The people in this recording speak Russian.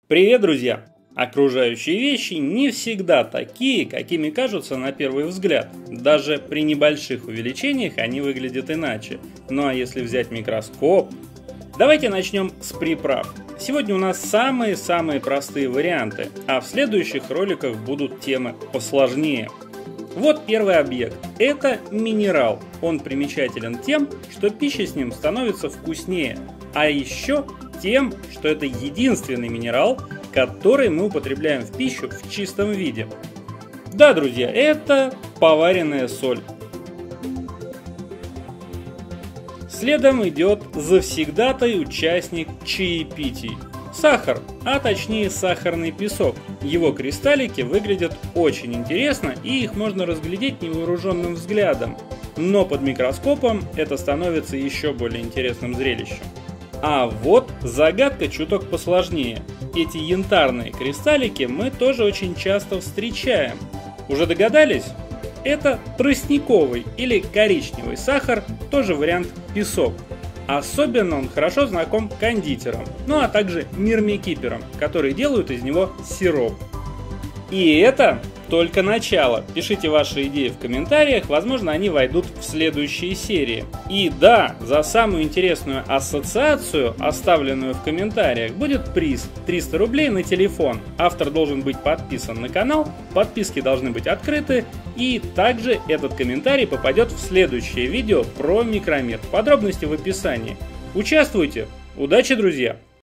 Привет, друзья! Окружающие вещи не всегда такие, какими кажутся на первый взгляд. Даже при небольших увеличениях они выглядят иначе. Ну а если взять микроскоп... Давайте начнем с приправ. Сегодня у нас самые-самые простые варианты, а в следующих роликах будут темы посложнее. Вот первый объект. Это минерал. Он примечателен тем, что пища с ним становится вкуснее. А еще тем, что это единственный минерал, который мы употребляем в пищу в чистом виде. Да, друзья, это поваренная соль. Следом идет завсегдатай участник чаепитий. Сахар, а точнее сахарный песок. Его кристаллики выглядят очень интересно, и их можно разглядеть невооруженным взглядом. Но под микроскопом это становится еще более интересным зрелищем. А вот загадка чуток посложнее. Эти янтарные кристаллики мы тоже очень часто встречаем. Уже догадались? Это тростниковый или коричневый сахар, тоже вариант песок. Особенно он хорошо знаком кондитерам, ну а также мирмекиперам, которые делают из него сироп. И это только начало. Пишите ваши идеи в комментариях, возможно, они войдут в следующие серии. И да, за самую интересную ассоциацию, оставленную в комментариях, будет приз 300 рублей на телефон. Автор должен быть подписан на канал, подписки должны быть открыты, и также этот комментарий попадет в следующее видео про микромир. Подробности в описании. Участвуйте! Удачи, друзья!